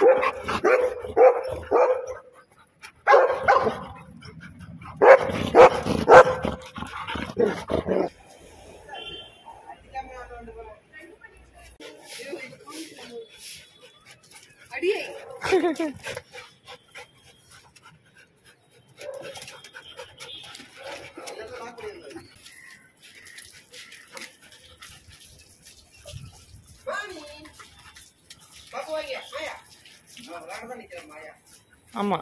ஆமா,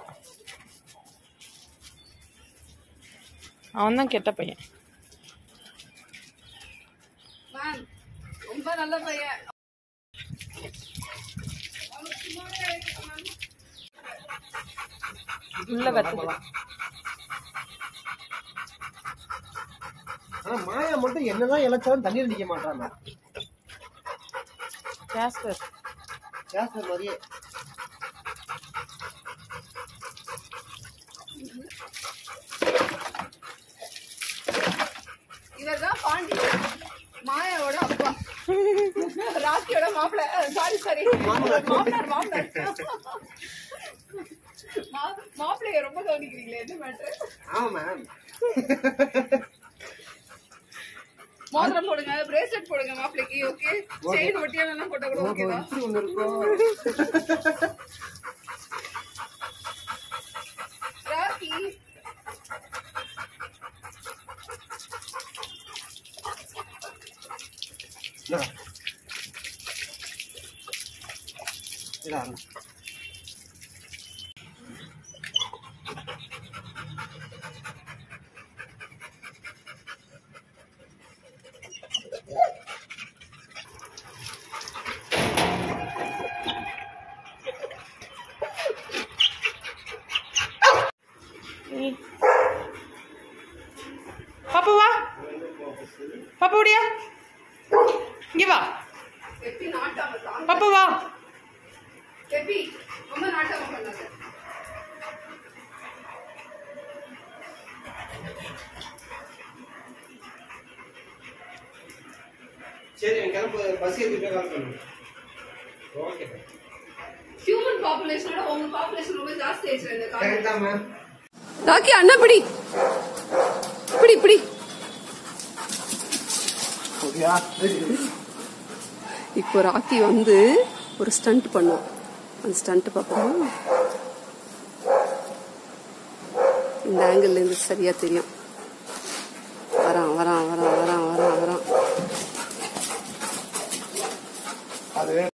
அவன் தான் கெட்ட பையன். ரொம்ப நல்ல பையன். உள்ள கத்து. மாயா மட்டும் என்னதான் இழைச்சாலும் தண்ணீர் நிக்க மாட்டாங்க. ஜாஸ்பர் ஜாஸ்பர் மாதிரியே. இவர்தான் பாண்டி, மாயாவோட அப்பா, ராக்கியோட மாப்பிள்ள. சாரி மாப்பிள்ளார் மாப்பிள்ளைய ரொம்ப கவனிக்கிறீங்களே, என்ன மேட்ரு? ஆமா மேம். மோதிரம் போடுங்க, பிரேஸ்லெட் போடுங்க மாப்பிள்ளைக்கு. ஓகே, செயின் ஒட்டியானெல்லாம் போட்டா கூட ஓகேவா? ராக்கி பாப்பு வா, பாப்பு ஓடியா, இங்க வா பாப்பு வா. ரொம்ப நாட்டமா பண்ணாங்க. சரி, கிளம்பு. பஸ் ஏறிட்டு கால் பண்ணுங்க. ஓகே. ஹியூமன் பாப்புலேஷனோட உங்க பாப்புலேஷன் ரொம்ப ஜாஸ்தி ஆயிடுச்சு இந்த காலத்துல. கரெக்ட்டா மேம். ராக்கி அண்ணா பிடி பிடி பிடி. இப்போ ராக்கி வந்து ஒரு ஸ்டண்ட் பண்ணுவோம். அந்த ஸ்டண்ட் பார்ப்போம். இந்த ஆங்கிள் இருந்து சரியா தெரியும். வரான் வரான் வரான் வரான் வரான் வரான்.